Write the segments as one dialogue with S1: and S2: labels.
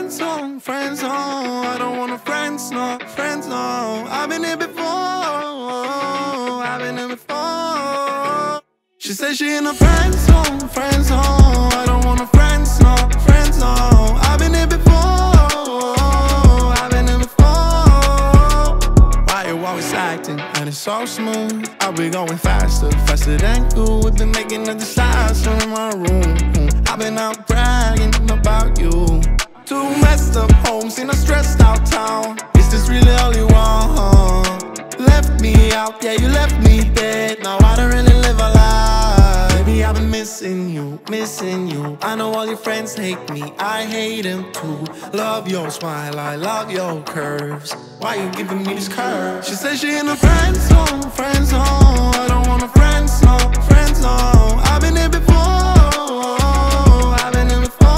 S1: friend zone. I don't want no friends, no, friends, no. I've been here before, I've been here before. She said she in a friend zone, friend zone. I don't want no friends, no, friends, no. I've been here before, I've been here before. Why you always acting and it's so smooth? I'll be going faster, faster than you. We've been making a disaster in my room. I've been out bragging about you. Two messed up homes in a stressed out town. Is this really all you want? Left me out, yeah, you left me dead. Now I don't really live a lie. Baby, I've been missing you, missing you. I know all your friends hate me, I hate them too. Love your smile, I love your curves. Why you giving me these curves? She said she in a friend zone, friend zone. I don't want no friends, no, friends, no. I've been here before, I've been here before.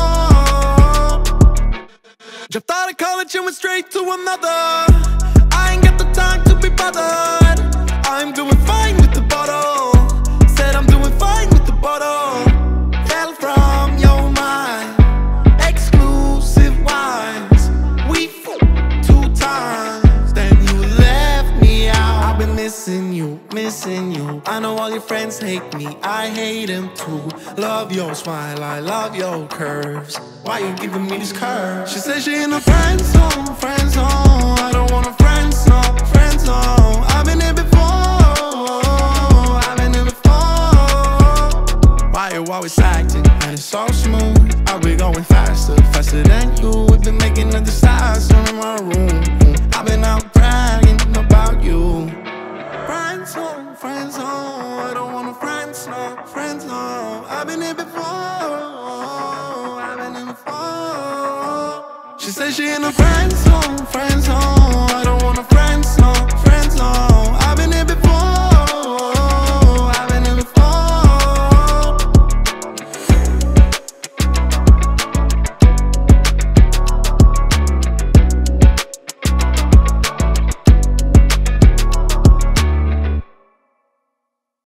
S1: Dropped out of college and went straight to another. I ain't got the time to be bothered. I'm doing fine with the bottle. Said I'm doing fine with the bottle. Fell from your mind. Exclusive wines. We fucked 2 times, then you left me out. I've been missing you, missing you. I know all your friends hate me, I hate them too. Love your smile, I love your curves. Why you giving me these curves? She said she in a friend zone, friend zone. I don't want no friends, no, friend zone. I've been here before, I've been here before. Why you always acting and it's so smooth? I'll be going faster, faster than you. We've been making a disaster in my room. I've been out bragging about you. Friend zone, friend zone. I don't want no friends, no, friends, no. I've been here before, I've been here before. She said she in a friend zone, friend zone.